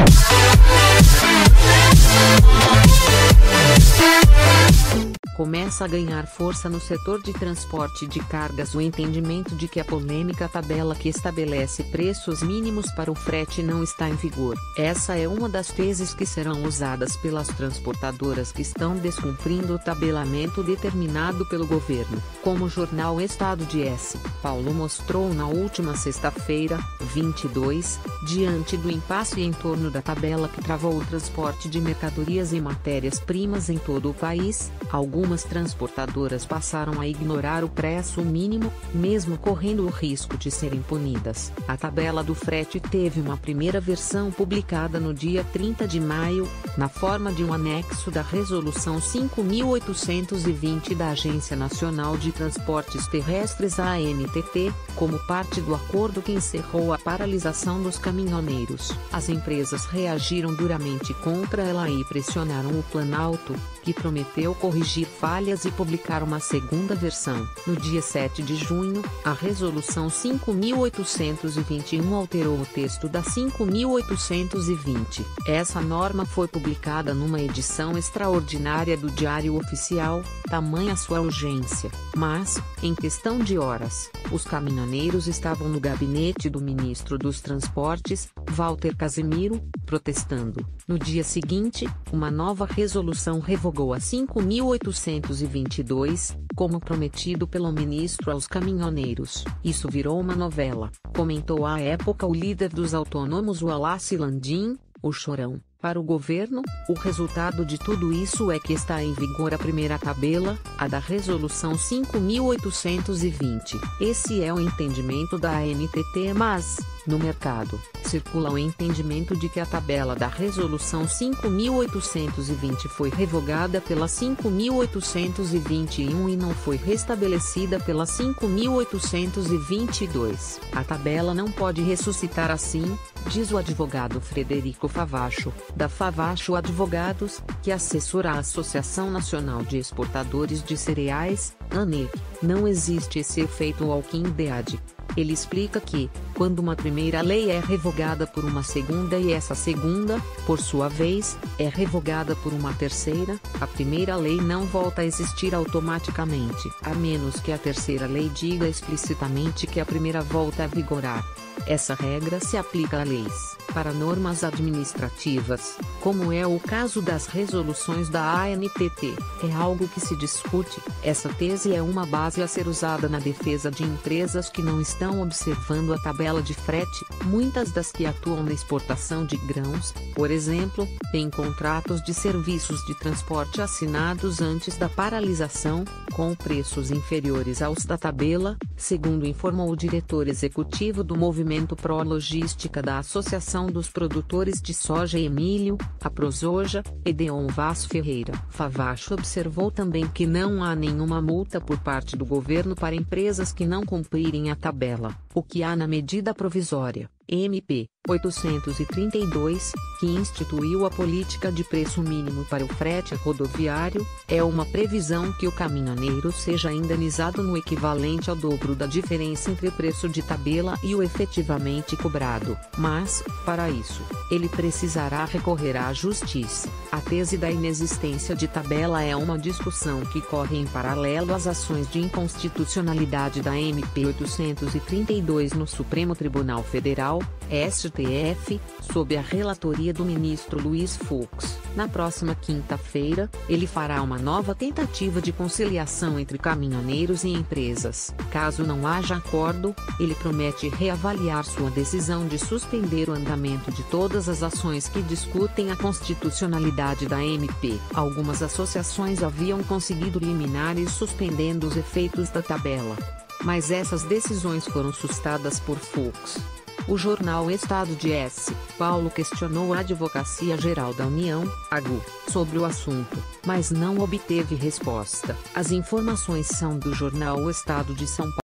Começa a ganhar força no setor de transporte de cargas o entendimento de que a polêmica tabela que estabelece preços mínimos para o frete não está em vigor. Essa é uma das teses que serão usadas pelas transportadoras que estão descumprindo o tabelamento determinado pelo governo, como o jornal Estado de S. Paulo mostrou na última sexta-feira, 22, diante do impasse em torno da tabela que travou o transporte de mercadorias e matérias-primas em todo o país. Algumas transportadoras passaram a ignorar o preço mínimo, mesmo correndo o risco de serem punidas. A tabela do frete teve uma primeira versão publicada no dia 30 de maio, na forma de um anexo da Resolução 5.820 da Agência Nacional de Transportes Terrestres (ANTT), como parte do acordo que encerrou a paralisação dos caminhoneiros. As empresas reagiram duramente contra ela e pressionaram o Planalto, que prometeu corrigir falhas e publicar uma segunda versão. No dia 7 de junho, a Resolução 5.821 alterou o texto da 5.820. Essa norma foi publicada numa edição extraordinária do Diário Oficial, tamanha sua urgência. Mas, em questão de horas, os caminhoneiros estavam no gabinete do ministro dos Transportes, Walter Casemiro, protestando. No dia seguinte, uma nova resolução revogou a 5.822, como prometido pelo ministro aos caminhoneiros. Isso virou uma novela, comentou à época o líder dos autônomos Wallace Landim, o Chorão. Para o governo, o resultado de tudo isso é que está em vigor a primeira tabela, a da Resolução 5.820. Esse é o entendimento da ANTT, mas, no mercado, circula o entendimento de que a tabela da Resolução 5.820 foi revogada pela 5.821 e não foi restabelecida pela 5.822. A tabela não pode ressuscitar assim, diz o advogado Frederico Favacho, da Favacho Advogados, que assessora a Associação Nacional de Exportadores de Cereais, ANEC. Não existe esse efeito Walking-Dead. Ele explica que, quando uma primeira lei é revogada por uma segunda e essa segunda, por sua vez, é revogada por uma terceira, a primeira lei não volta a existir automaticamente, a menos que a terceira lei diga explicitamente que a primeira volta a vigorar. Essa regra se aplica a leis, para normas administrativas, como é o caso das resoluções da ANTT. É algo que se discute. Essa tese é uma base a ser usada na defesa de empresas que não estão observando a tabela de frete. Muitas das que atuam na exportação de grãos, por exemplo, têm contratos de serviços de transporte assinados antes da paralisação, com preços inferiores aos da tabela, segundo informou o diretor executivo do Movimento Pro Logística da Associação dos Produtores de Soja e Milho, a Prosoja, Edeon Vaz Ferreira. Favacho observou também que não há nenhuma multa por parte do governo para empresas que não cumprirem a tabela. O que há na medida provisória, MP 832, que instituiu a política de preço mínimo para o frete rodoviário, é uma previsão que o caminhoneiro seja indenizado no equivalente ao dobro da diferença entre o preço de tabela e o efetivamente cobrado. Mas, para isso, ele precisará recorrer à justiça. A tese da inexistência de tabela é uma discussão que corre em paralelo às ações de inconstitucionalidade da MP 832 no Supremo Tribunal Federal, STF, sob a relatoria do ministro Luiz Fux. Na próxima quinta-feira, ele fará uma nova tentativa de conciliação entre caminhoneiros e empresas. Caso não haja acordo, ele promete reavaliar sua decisão de suspender o andamento de todas as ações que discutem a constitucionalidade da MP. Algumas associações haviam conseguido liminares suspendendo os efeitos da tabela, mas essas decisões foram sustadas por Fux. O jornal Estado de S. Paulo questionou a Advocacia Geral da União, AGU, sobre o assunto, mas não obteve resposta. As informações são do jornal O Estado de São Paulo.